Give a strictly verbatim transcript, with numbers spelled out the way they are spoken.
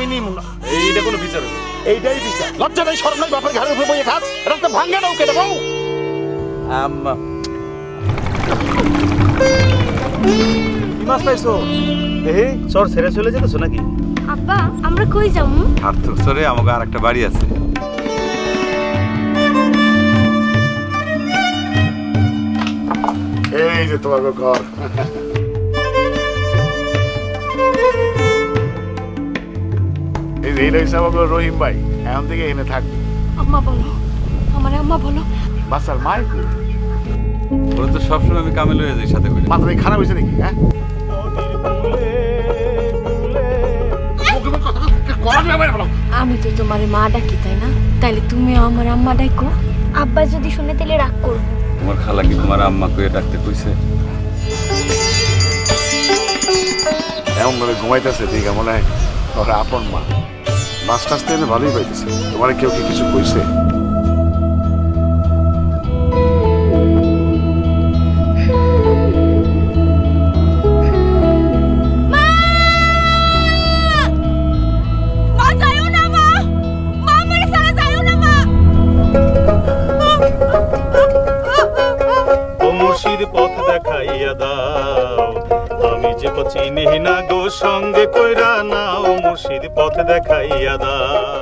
নিমু না। এইটা কোনো বিচার হলো? এইটাই বিচার। লজ্জা নাই শরম নাই বাপের ঘরের উপরে বইয়ে খাস? এটা তো ভাঙ্গা নাও কেটে বউ। আম্মা কি মাছ পাইছো? এই চর ছেড়ে চলে যেতেছো নাকি? আব্বা আমরা কই যামু? সার্থক সরে আমাকে আর একটা বাড়ি আছে। এই যে তোমার ঘর। এই যে এইটা হিসাব রহিম ভাই এখন থেকে এনে থাকবে। আম্মা বলো, আমার আম্মা বলো। বাচ্চার মাই ওরা তো সবসময় আমি কামে লয়ে যাই সাথে করে। মাথা খারাপ হয়েছে নাকি? হ্যাঁ আমি তো তোমার মা ডাকি তাই না? তাইলে তুমিও আমার আম্মা ডাকো। আব্বা যদি শুনে তাহলে রাগ করবো। তোমার খালা কি তোমার আম্মা কয়ে ডাকতে কইছে? এমন ভাবে ঘুমাইতেছে দিঘা মনে হয় ওরা আপন মা। মাছ টাছ তো এনে ভালোই পাইতেছে। তোমার কেউ কি কিছু কইছে? পথ দেখাইয়া দাও, আমি যে চিনি না গো, সঙ্গে কইরা নাও, মুর্শিদ পথ দেখাইয়া দাও।